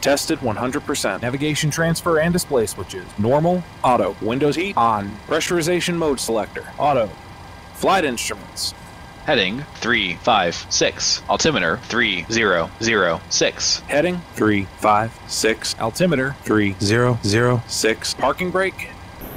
Tested 100%. Navigation transfer and display switches. Normal. Auto. Windows heat. On. Pressurization mode selector. Auto. Flight instruments. Heading 356. Altimeter 3006. Heading 356. Altimeter 3006. Parking brake.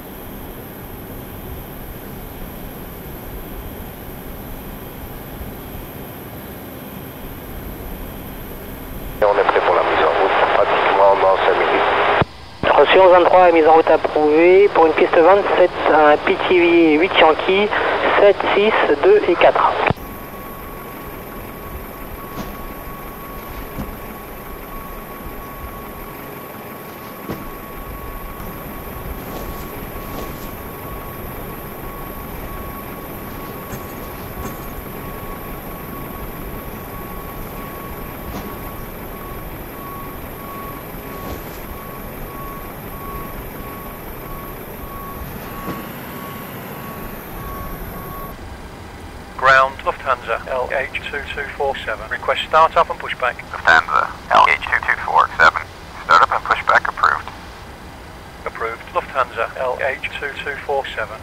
On est prêt pour la mise en route, pratiquement dans 5 minutes. Reçu 1123, mise en route approuvée pour une piste 27, un PTV 8 Yankee, 7, 6, 2 et 4. Ground, Lufthansa, LH2247. Request start up and pushback. Lufthansa, LH2247. Start up and pushback approved. Approved. Lufthansa, LH2247.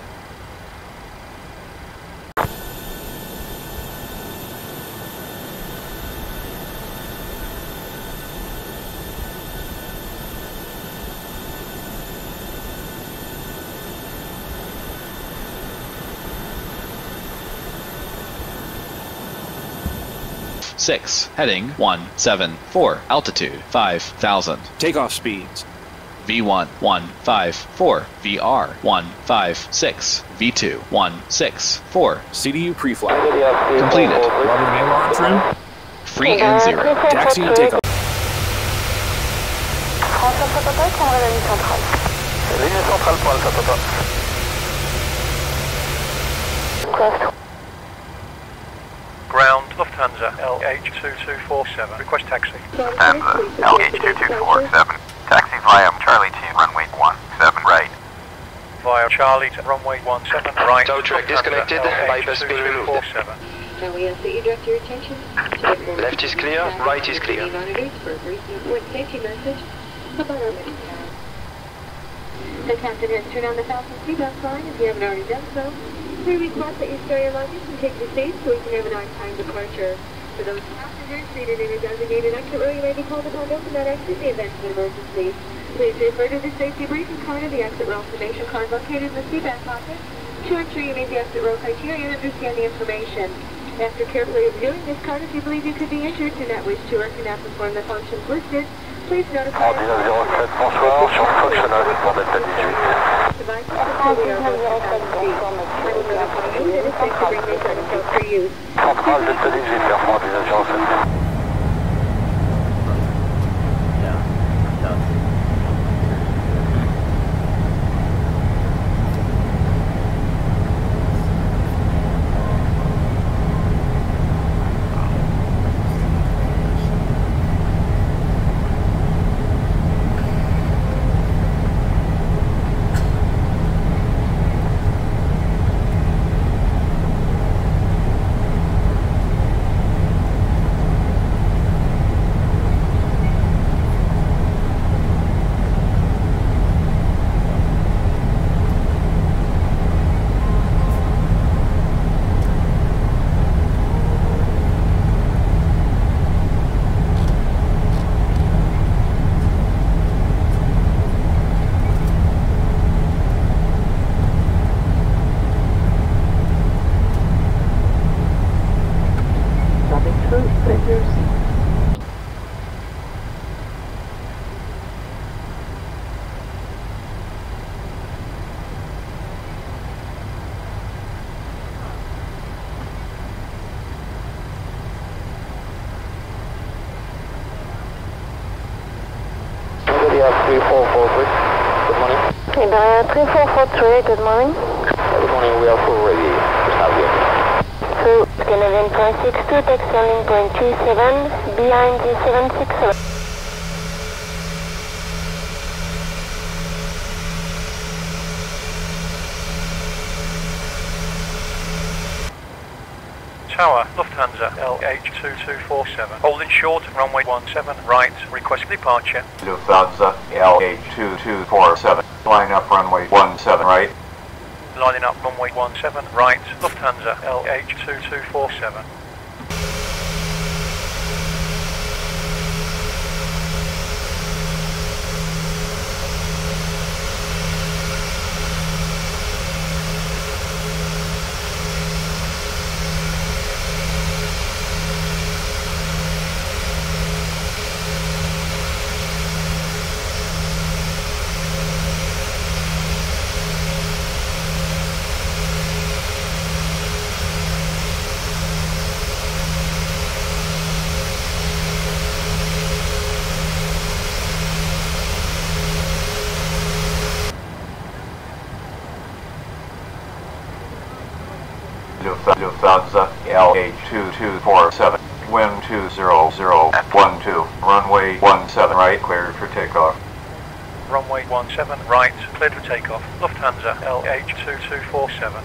Six. Heading 174. Altitude 5000. Takeoff speeds. V1 154. VR 156. V2 164. CDU pre-flight. Completed. Rubber mail arm trim. Free and zero. Taxi and takeoff. Ligne centrale pour Alpha Papa. Ground, Lufthansa, LH2247. Request taxi. Lufthansa, LH2247. Taxi via Charlie 2, runway 17 right. Via Charlie to runway 17 right. Tow track disconnected, bypass being removed. Now we ask that you direct your attention to the forward. Left is clear, right is clear. Monitors for a brief report safety message about our mission. The captain has turned on the fasten seatbelt sign if you haven't already done so. We request that you store your luggage and take your seats so we can have an on-time departure. For those passengers seated in a designated exit row, you may be called upon to open that exit in the event of an emergency. Please refer to the safety briefing card of the exit row information card located in the seatbelt pocket to ensure you meet the exit row criteria and understand the information. After carefully reviewing this card, if you believe you could be injured, do not wish to or cannot perform the functions listed, please notify us. 1907, bonsoir, sur Fonctionnal pour Delta 18. Devices until we are both at feet. I will notify you that it's safe to bring these items out for use. Centrale Delta 18, Air France 1907. Iberia 3443, good morning. Iberia 3443, good morning. Good morning, we are full ready to have you. So, Scandinavian 562, text landing point 27, behind the 767. Tower, Lufthansa, LH2247. Holding short, runway 17, right, request departure. Lufthansa, LH2247. Line up runway 17, right. Lining up runway 17, right, Lufthansa, LH2247. Lufthansa, LH2247. Wind 200 at 12. Runway 17, right, cleared for takeoff. Runway 17, right, cleared for takeoff. Lufthansa, LH2247.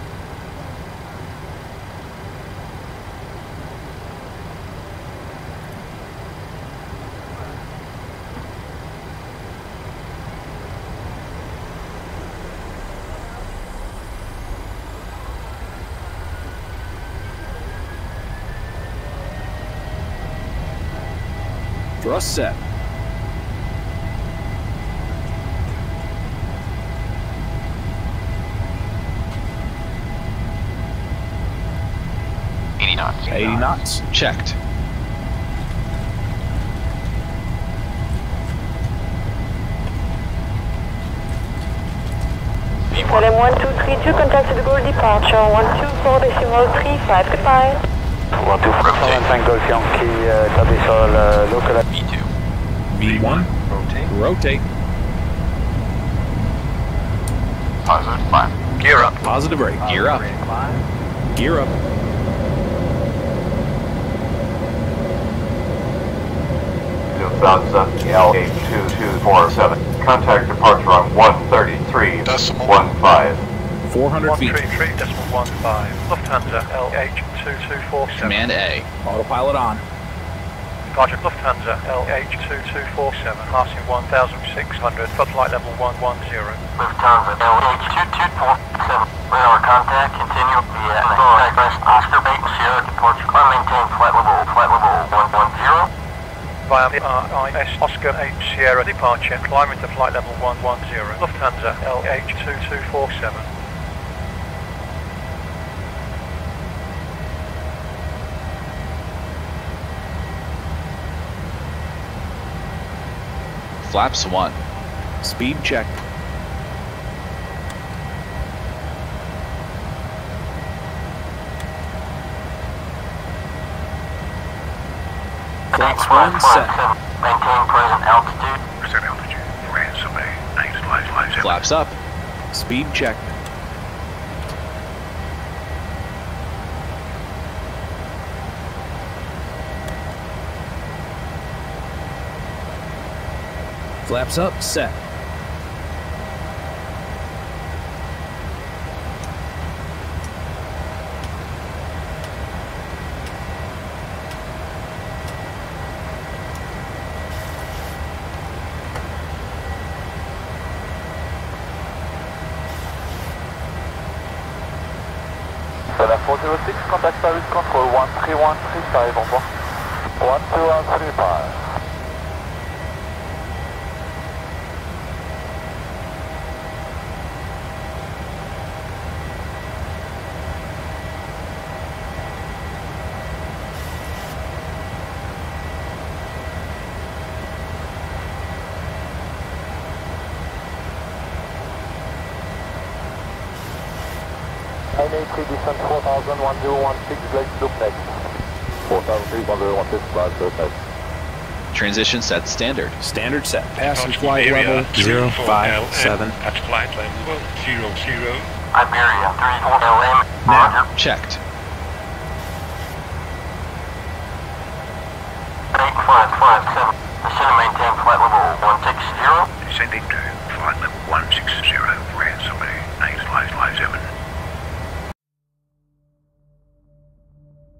Thrust set. knots. 80 knots. Checked. LM 1232, contact to the goal departure, 124.35, goodbye. 124.5 Golf Yankee, établisseur local at V2. V1. Rotate. Positive 5. Gear up. Positive rate. Gear up. Gear up. Lufthansa, LH2247. Contact departure on 133.15. 400 feet. 133.15. Lufthansa, LH2247. Command A. Autopilot on. Departure Lufthansa, LH2247. Passing 1,600, flight level 110. Lufthansa, LH2247. Radar contact, continue via Express Oscar Bait Sierra departure. Maintain flight level 110. Via RIS Oscar 8 Sierra departure, climbing to flight level 110. Lufthansa, LH2247. Flaps 1. Speed check. Flaps 1 set. Maintain present altitude. Present altitude. Ransom A. Flight Flaps up. Speed check. Flaps up, set. LM 406, contact service control 13135, au revoir. 12135. NA3 descent 4000, 1016, Blake loop next. 4003, 1016, Blake loop next. Transition set standard. Standard set. Pass and flight level 057. At flight level 00. Iberia 34 LM. Now. Checked. 8557. Descend maintain flight level 160. Descending to flight level 160. Ransom A. 857.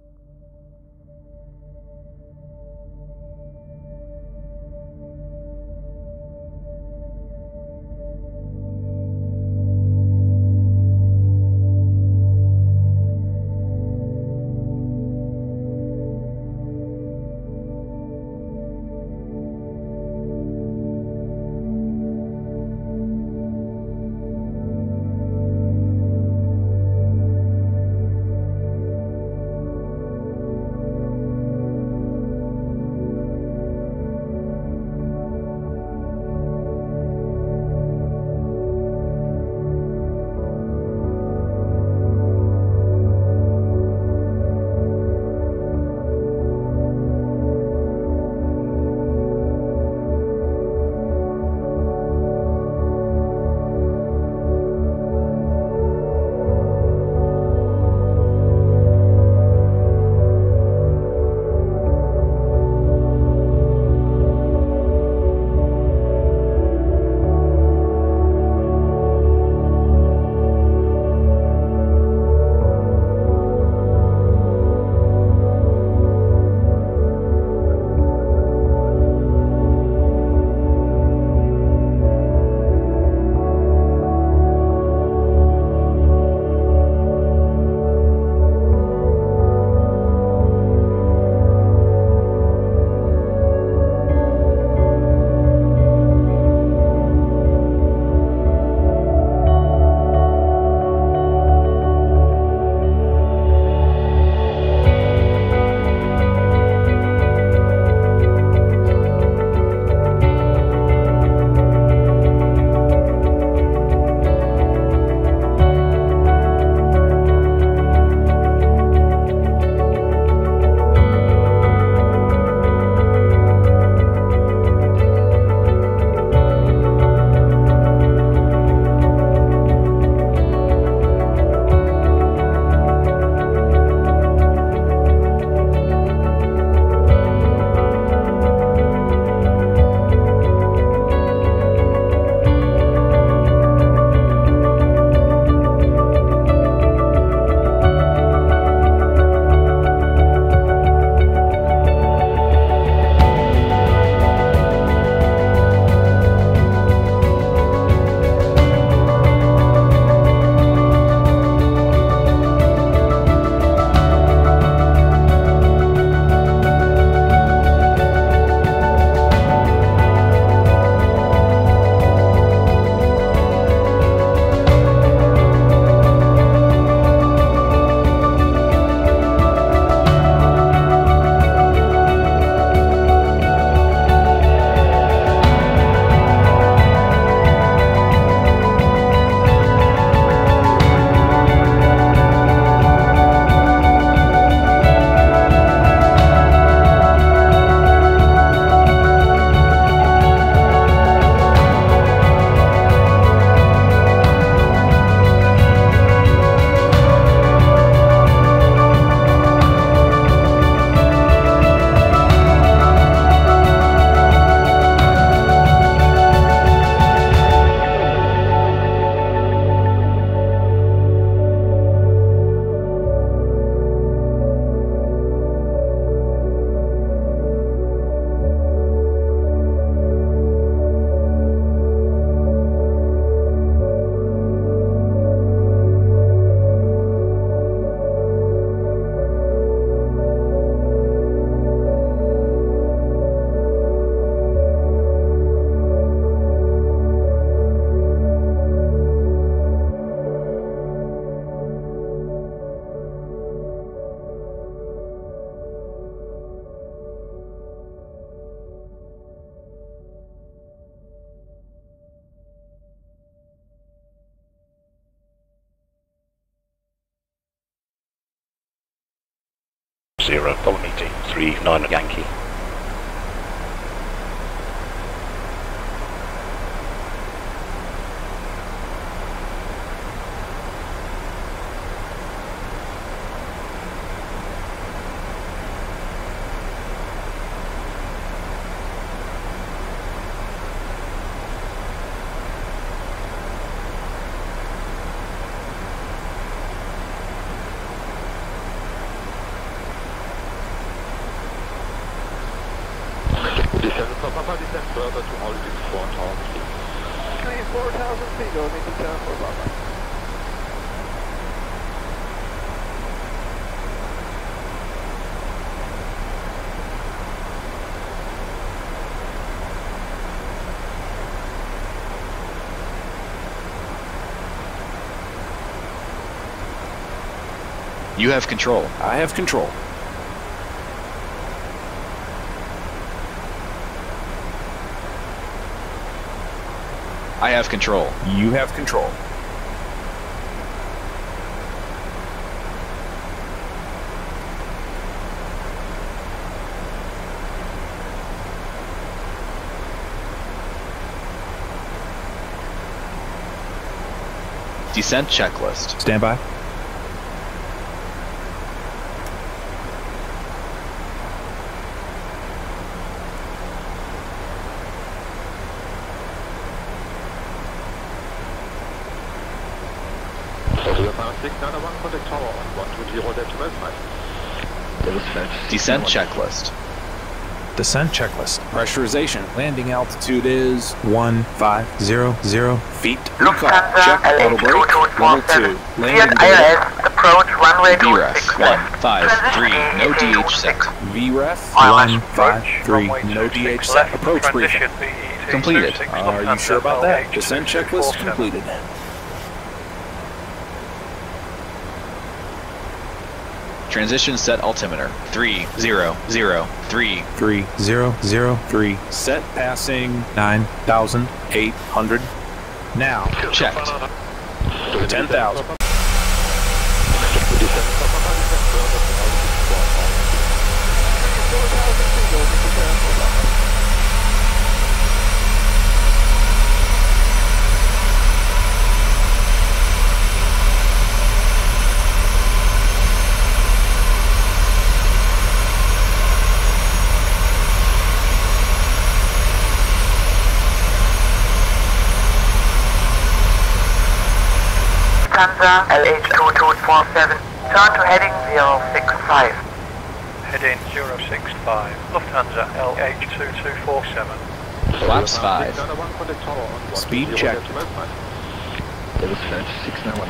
follow me to 39 Yankee. Descend further to altitude 4,000 feet. 4,000 feet, going into town for Papa. You have control. I have control. I have control. You have control. Descent checklist. Stand by. Descent checklist. Descent checklist. Pressurization. Landing altitude is 1,500 feet. Recall. Check. Auto brake. Level 2. Landing gear. Approach runway VREF 153. No DH set. VREF 153. No DH set. Approach briefing. Completed. Are you sure about that? Descent checklist completed. Transition set altimeter 3003. 3003. Set passing 9,800. Now Checked. 10,000. Lufthansa LH2247, turn to heading 065. Heading 065, Lufthansa LH2247. Flaps 5. Speed check. Level 691.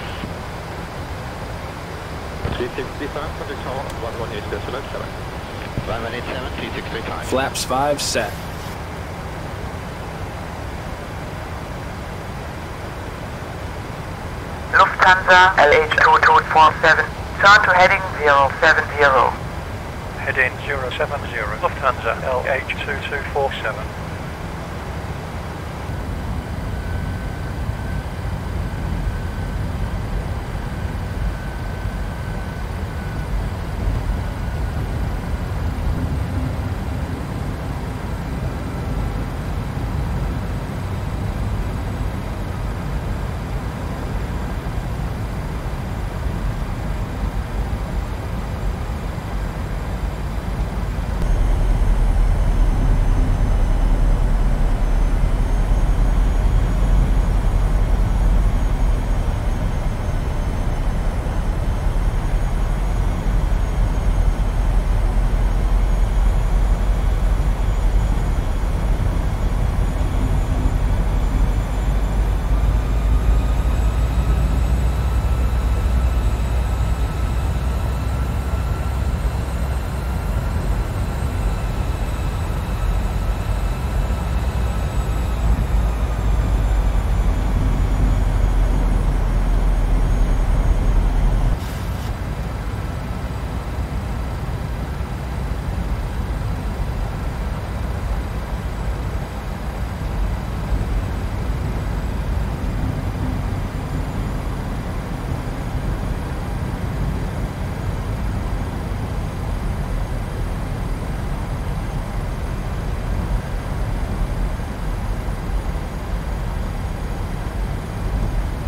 365, contact tower, 118.7. 5187, 3635. Flaps 5 set. Lufthansa LH2247, turn to heading 070. Heading 070, Lufthansa LH2247.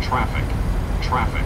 Traffic. Traffic.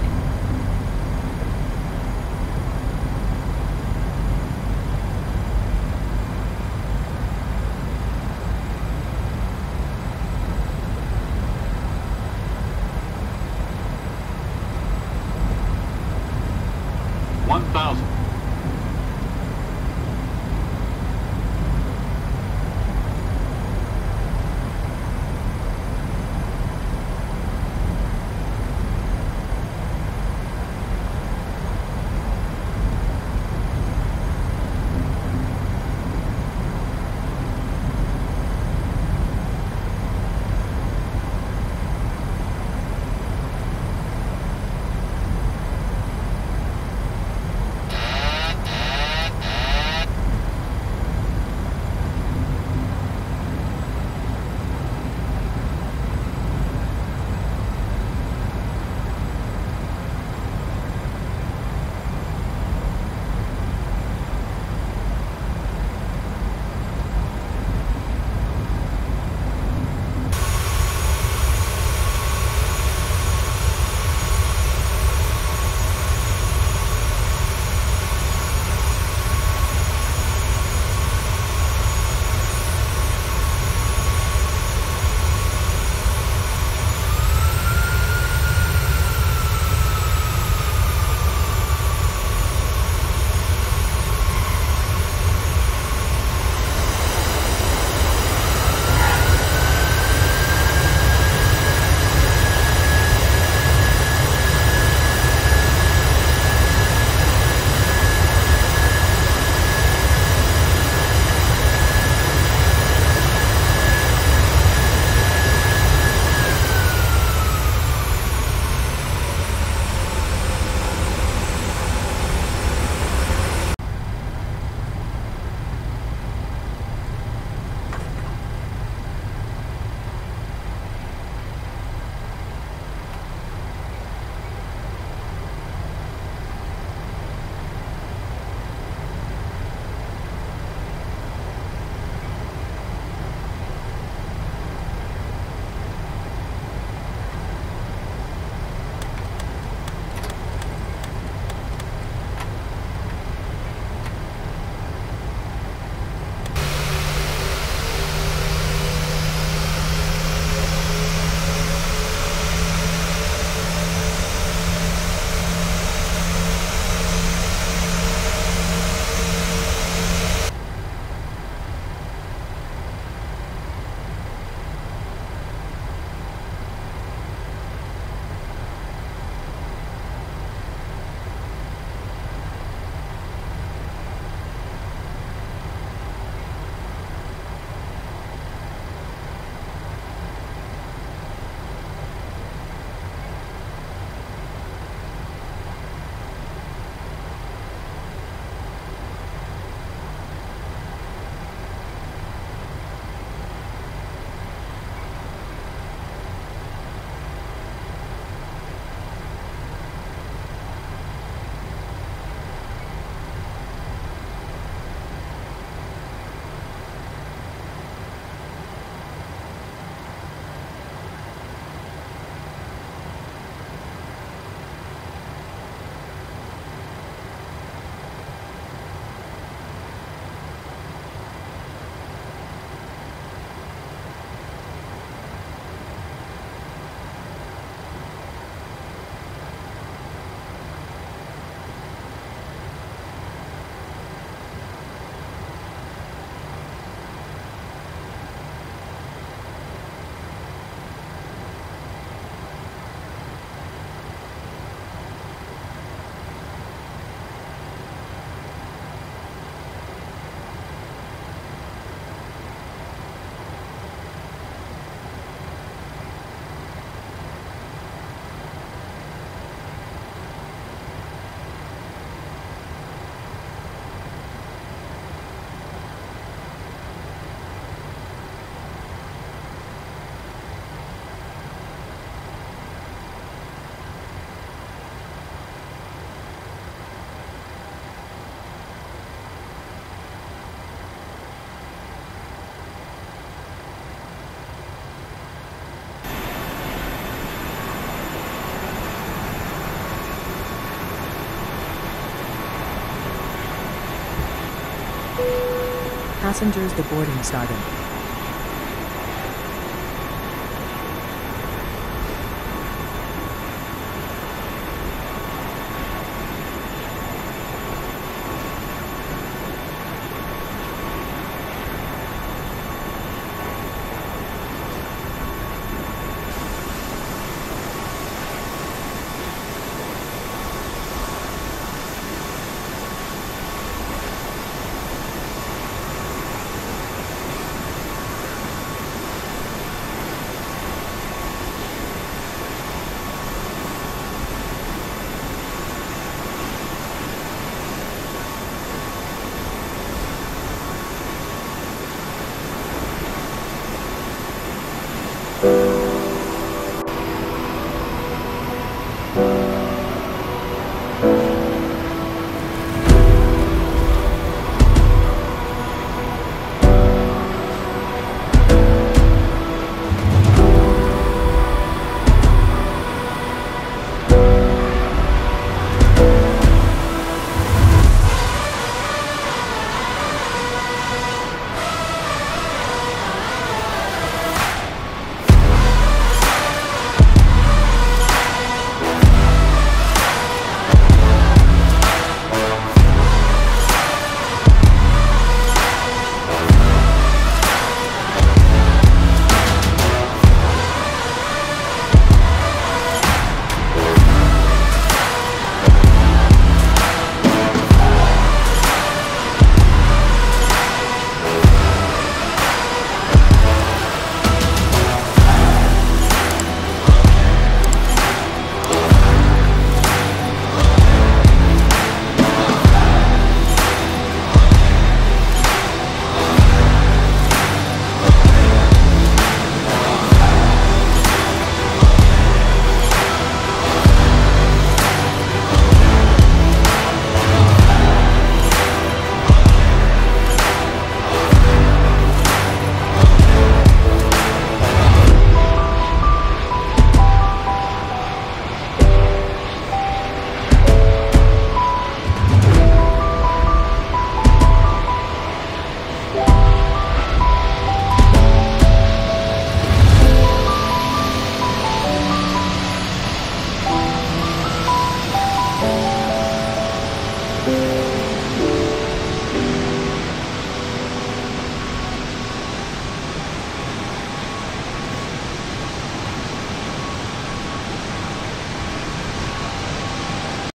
Passengers, the boarding started.